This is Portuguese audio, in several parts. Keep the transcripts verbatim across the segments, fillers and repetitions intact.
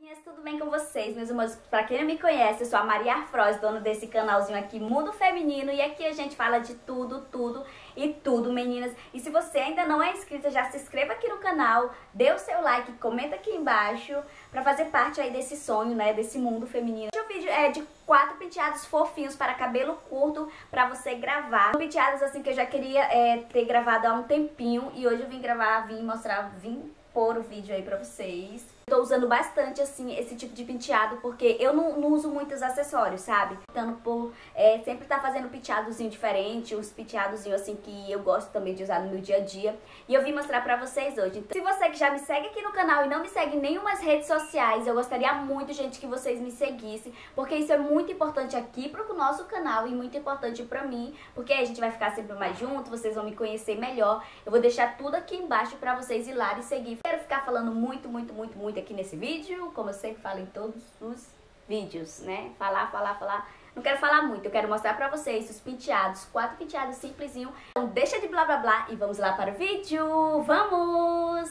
Meninas, tudo bem com vocês, meus amores? Pra quem não me conhece, eu sou a Maria Arfroz, dona desse canalzinho aqui, Mundo Feminino, e aqui a gente fala de tudo, tudo e tudo, meninas. E se você ainda não é inscrita, já se inscreva aqui no canal, dê o seu like, comenta aqui embaixo, pra fazer parte aí desse sonho, né, desse mundo feminino. Hoje o vídeo é de quatro penteados fofinhos para cabelo curto pra você gravar. Penteados assim que eu já queria é, ter gravado há um tempinho, e hoje eu vim gravar, vim mostrar, vim pôr o vídeo aí pra vocês. Tô usando bastante, assim, esse tipo de penteado, porque eu não, não uso muitos acessórios, sabe? Então, por é, sempre tá fazendo penteadozinho diferente, uns penteadozinhos, assim, que eu gosto também de usar no meu dia a dia. E eu vim mostrar pra vocês hoje. Então, se você que já me segue aqui no canal e não me segue em nenhuma redes sociais, eu gostaria muito, gente, que vocês me seguissem, porque isso é muito importante aqui pro nosso canal e muito importante pra mim, porque a gente vai ficar sempre mais junto, vocês vão me conhecer melhor. Eu vou deixar tudo aqui embaixo pra vocês ir lá e seguir. Quero ficar falando muito, muito, muito, muito aqui nesse vídeo, como eu sempre falo em todos os vídeos, né? Falar, falar, falar. Não quero falar muito, eu quero mostrar pra vocês os penteados, quatro penteados simplesinho. Então deixa de blá blá blá e vamos lá para o vídeo. Vamos!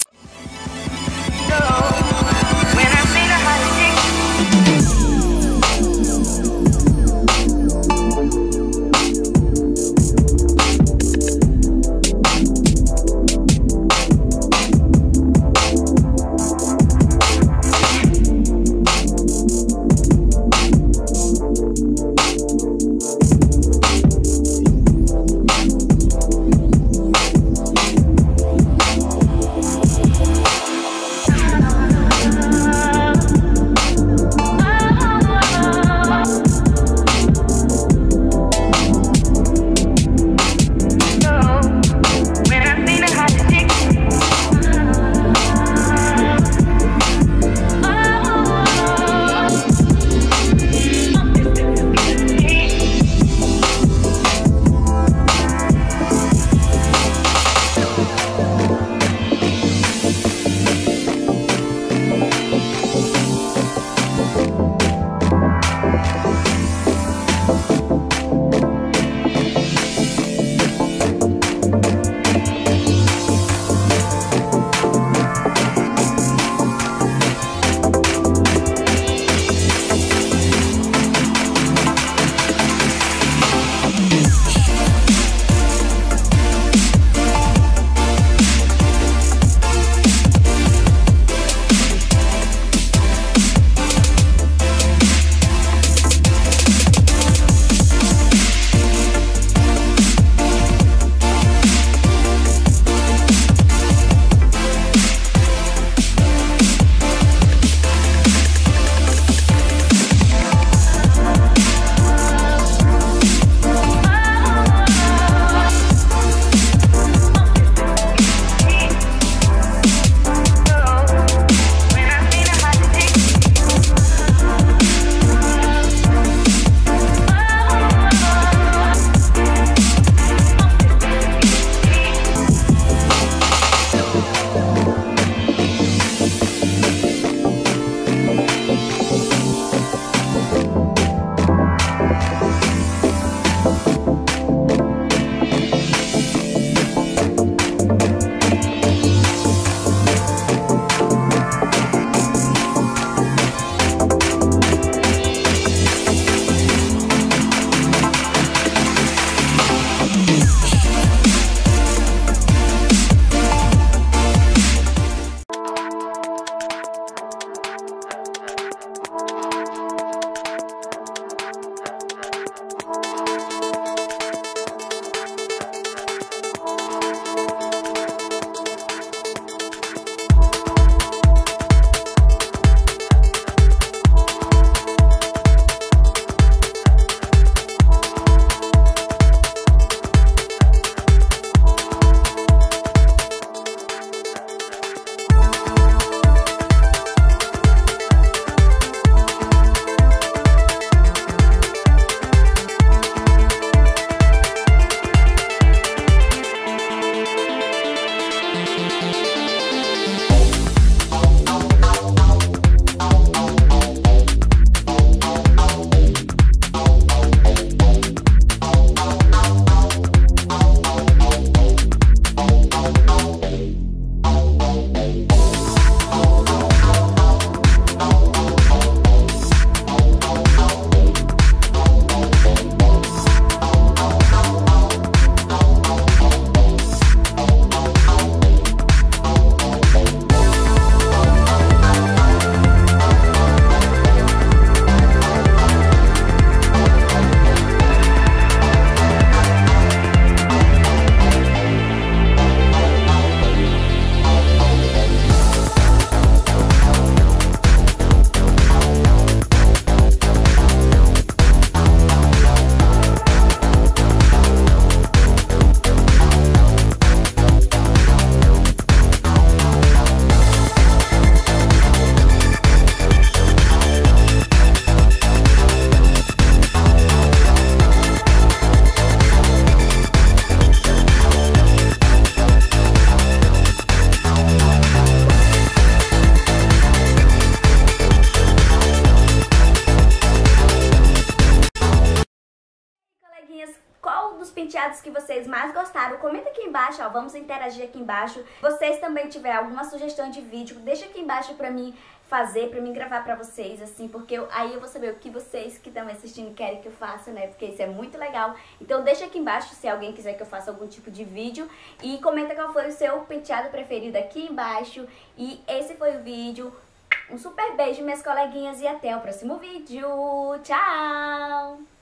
penteados que vocês mais gostaram, comenta aqui embaixo, ó, vamos interagir aqui embaixo. Vocês também tiverem alguma sugestão de vídeo, deixa aqui embaixo pra mim fazer, pra mim gravar pra vocês, assim, porque eu, aí eu vou saber o que vocês que estão assistindo querem que eu faça, né, porque isso é muito legal. Então deixa aqui embaixo se alguém quiser que eu faça algum tipo de vídeo e comenta qual foi o seu penteado preferido aqui embaixo. E esse foi o vídeo. Um super beijo, minhas coleguinhas, e até o próximo vídeo. Tchau!